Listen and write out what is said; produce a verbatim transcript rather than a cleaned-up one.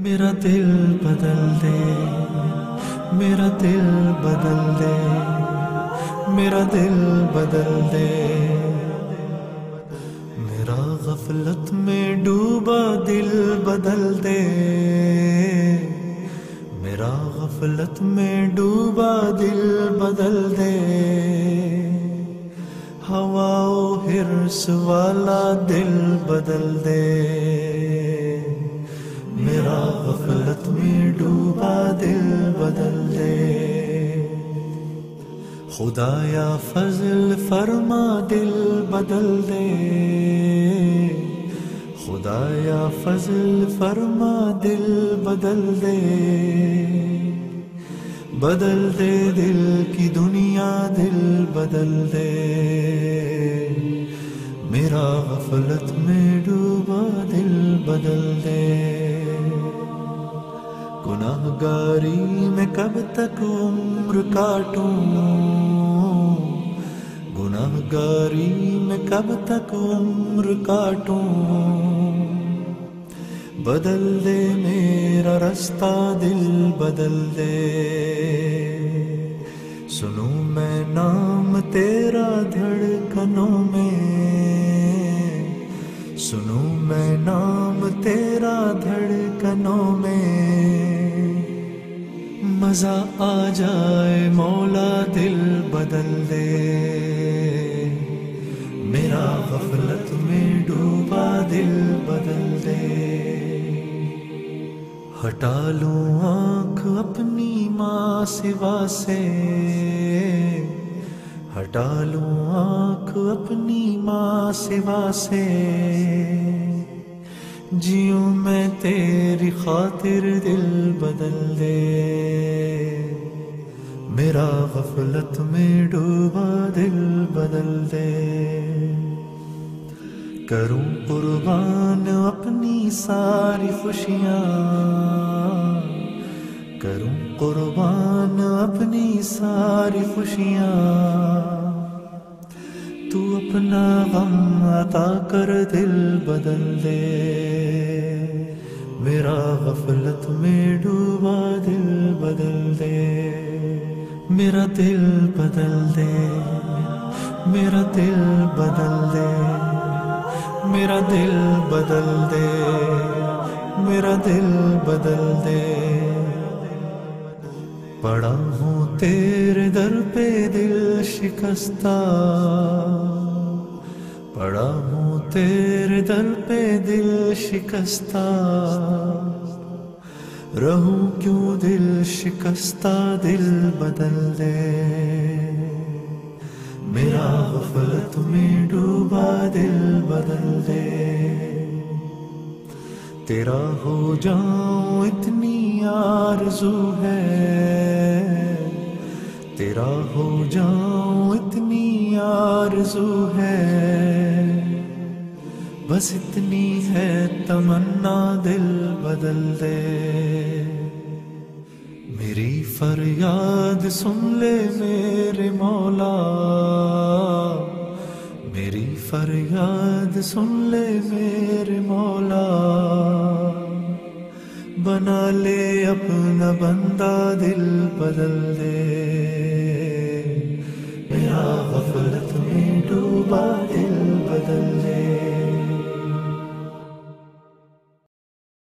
میرا دل بدل دے، میرا دل بدل دے، میرا دل بدل دے، میرا غفلت میں ڈوبا دل بدل دے، میرا غفلت میں ڈوبا دل بدل دے، ہوا و حرص والا دل بدل دے، میرا غفلت میں ڈوبا دل بدل دے، خدایا فضل فرما دل بدل دے، خدایا فضل فرما دل بدل دے، بدل دے دل کی دنیا دل بدل دے، میرا غفلت میں ڈوبا دل بدل دے، گناہ گاری میں کب تک عمر کاٹوں، گناہ گاری میں کب تک عمر کاٹوں، بدل دے میرا رستہ دل بدل دے، سنوں میں نام تیرا دھڑکنوں میں، سنوں میں نام تیرا دھڑکنوں میں، مزہ آ جائے مولا دل بدل دے، میرا غفلت میں ڈوبا دل بدل دے، ہٹا لوں آنکھ اپنی ماں سوا سے، ہٹا لوں آنکھ اپنی ماں سوا سے، جیوں میں تیری خاطر دل بدل دے، میرا غفلت میں ڈوبا دل بدل دے، کروں قربان اپنی ساری خوشیاں، کروں قربان اپنی ساری خوشیاں، تو اپنا غم عطا کر دل بدل دے، میرا غفلت میں ڈوبا دل بدل دے، میرا دل بدل دے، میرا دل بدل دے، میرا دل بدل دے، میرا دل بدل دے، پڑا ہوں تیرے در پہ دل شکستہ، پڑا ہوں تیرے در پہ دل شکستہ، رہوں کیوں دل شکستہ دل بدل دے، میرا غفلت میں ڈوبا دل بدل دے، تیرا ہو جاؤں اتنی آرزو ہے، تیرا ہو جاؤں اتنی آرزو ہے، بس اتنی ہے تمنا دل بدل دے، میری فریاد سن لے میرے مولا، میری فریاد سن لے میرے مولا، بنا لے اپنا بندہ دل بدل دے، میرا غفلت میں ڈوبا دل بدل دے۔